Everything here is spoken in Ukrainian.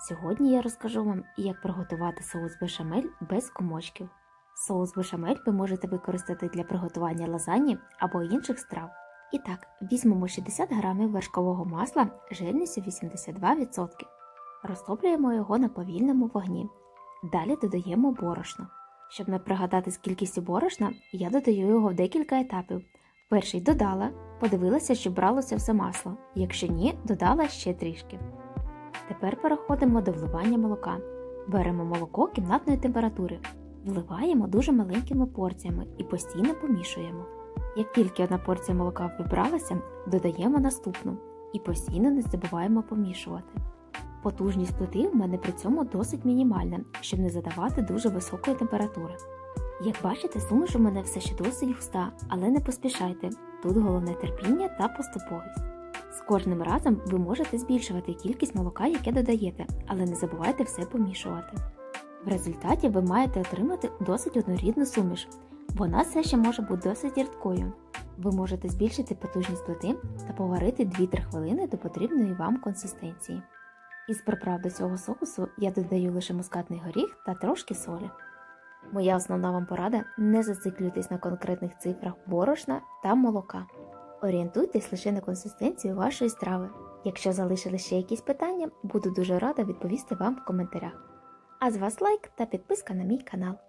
Сьогодні я розкажу вам, як приготувати соус бешамель без комочків. Соус бешамель ви можете використати для приготування лазаньї або інших страв. І так, візьмемо 60 г вершкового масла жирністю 82%. Розтоплюємо його на повільному вогні. Далі додаємо борошно. Щоб не пригадати з кількістю борошна, я додаю його в декілька етапів. Перший додала, подивилася, чи бралося все масло. Якщо ні, додала ще трішки. Тепер переходимо до вливання молока. Беремо молоко кімнатної температури. Вливаємо дуже маленькими порціями і постійно помішуємо. Як тільки одна порція молока вибралася, додаємо наступну і постійно не забуваємо помішувати. Потужність плити в мене при цьому досить мінімальна, щоб не задавати дуже високої температури. Як бачите, суміш у мене все ще досить густа, але не поспішайте, тут головне терпіння та поступовість. З кожним разом ви можете збільшувати кількість молока, яке додаєте, але не забувайте все помішувати. В результаті ви маєте отримати досить однорідну суміш. Вона все ще може бути досить рідкою. Ви можете збільшити потужність плити та поварити 2-3 хвилини до потрібної вам консистенції. Із приправ до цього соусу я додаю лише мускатний горіх та трошки солі. Моя основна вам порада – не зациклюйтесь на конкретних цифрах борошна та молока. Орієнтуйтесь лише на консистенцію вашої страви. Якщо залишили ще якісь питання, буду дуже рада відповісти вам в коментарях. А з вас лайк та підписка на мій канал.